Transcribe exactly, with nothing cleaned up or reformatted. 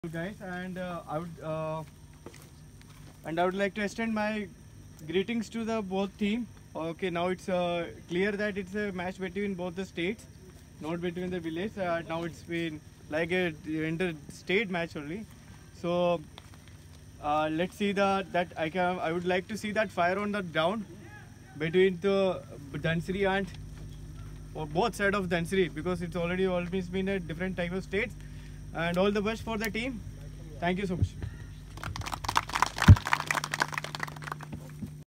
Guys, and uh, I would uh, and I would like to extend my greetings to the both team. Okay, now it's uh, clear that it's a match between both the states, not between the village. Uh, now it's been like a inter-state match only. So uh, let's see the that I can. I would like to see that fire on the ground between the Dhansiri and or both side of Dhansiri, because it's already always been a different type of states. And all the best for the team. Thank you so much.